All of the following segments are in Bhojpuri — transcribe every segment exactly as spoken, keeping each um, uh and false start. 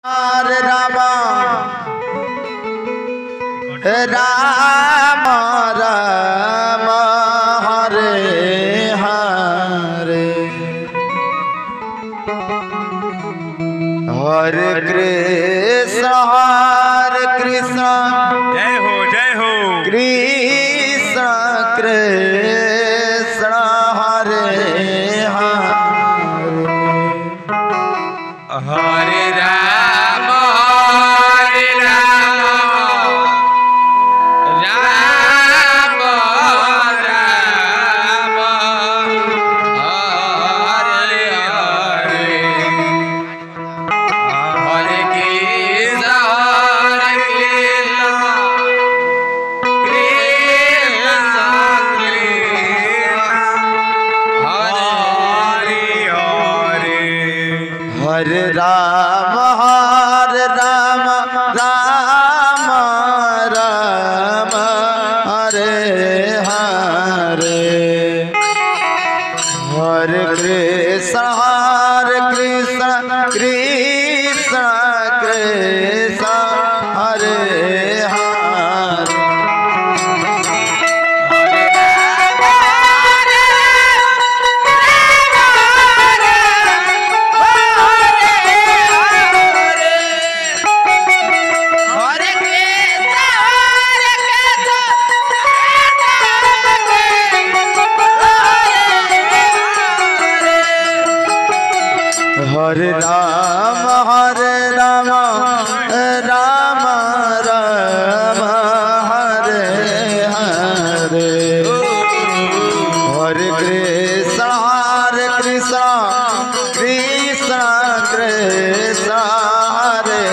हरे राम राम राम हरे हरे हरे कृष्ण हरे कृष्ण जय हो जय हो कृष्ण कृष्ण हरे हरे हरे राम हरे राम राम राम हरे हरे हरे कृष्ण हरे कृष्ण हरे राम हरे राम राम राम हरे हरे हरे कृष्ण हरे कृष्ण कृष्ण कृष्ण हरे हरे हरे राम हरे राम राम राम हरे हरे हरे कृष्ण हरे कृष्ण कृष्ण कृष्ण हरे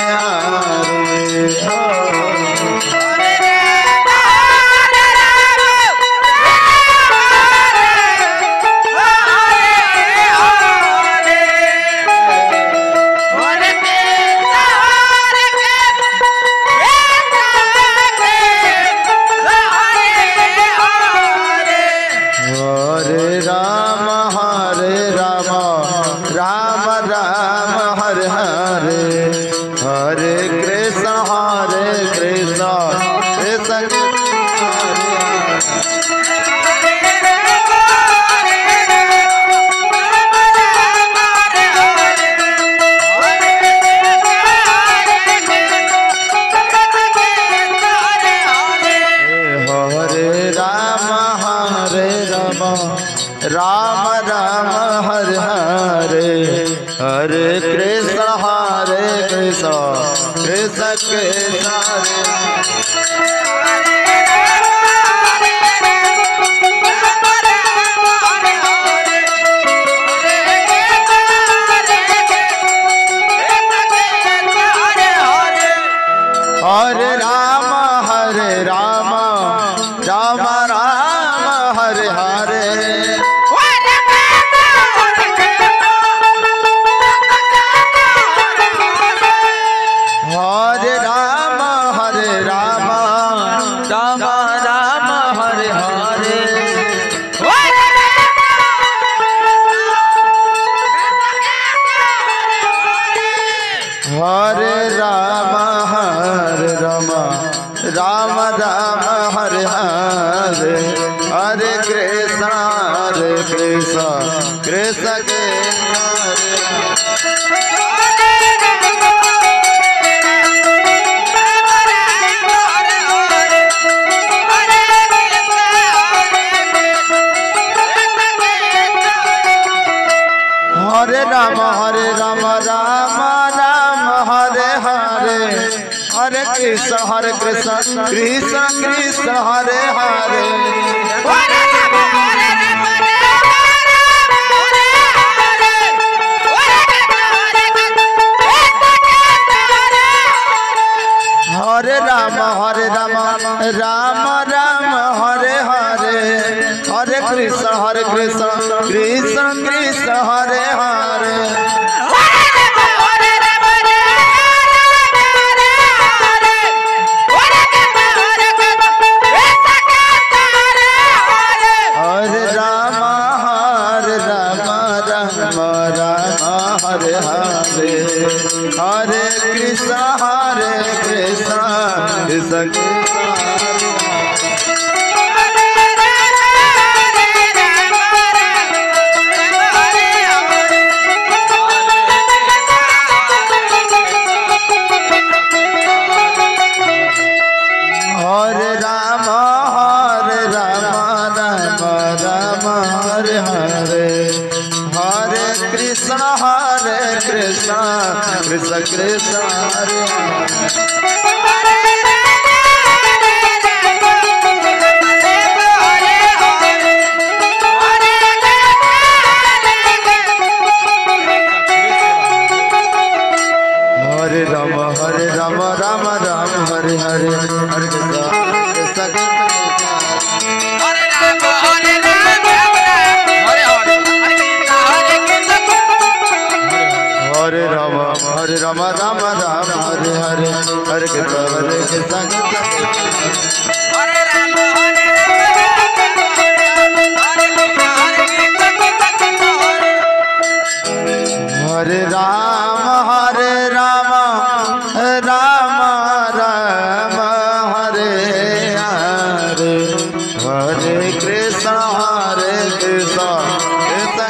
हरे राम हरे राम राम राम हरे हरे हरे कृष्ण हरे कृष्ण कृष्ण हरे हरे राम हरे राम राम राम हरे हरे हरे कृष्ण हरे कृष्ण कृष्ण कृष्ण हरे हरे राम हरे राम राम राम हरे हरे हरे राम हरे राम राम राम हरे हरे हरे राम हरे राम राम राम हरे हरे हरे कृष्ण हरे कृष्ण कृष्ण कृष्ण हरे हरे राम हरे राम राम राम हरे हरे हरे कृष्ण हरे कृष्ण कृष्ण कृष्ण हरे हरे हरे राम हरे राम राम राम हरे हरे हरे कृष्ण हरे कृष्ण कृष्ण कृष्ण हरे हरे हरे हरे कृष्ण हरे कृष्ण कृष्ण हरे राम हरे राम राम राम हरे हरे हरे कृष्ण हरे कृष्ण कृष्ण कृष्ण हरे हरे राम हरे राम राम राम हरे हरे हरे कृष्ण कृष्ण हरे राम हरे राम हरे हरे हरे कृष्ण हरे राम हरे राम राम राम हरे हरे हरे कृष्ण हरे कृष्ण हरे राम हरे हरे राम हरे राम राम राम हरे हरे हरे कृष्ण हरे कृष्ण कृष्ण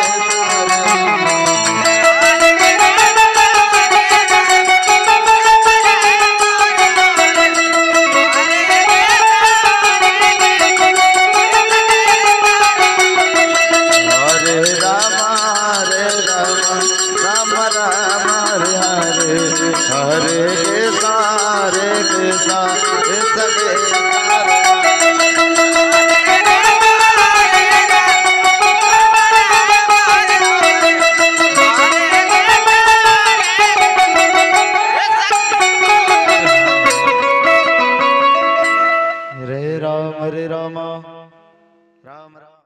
हरे राम हरे राम राम राम हरे हरे हरे कृष्ण हरे कृष्ण कृष्ण हरे राम हरे राम राम राम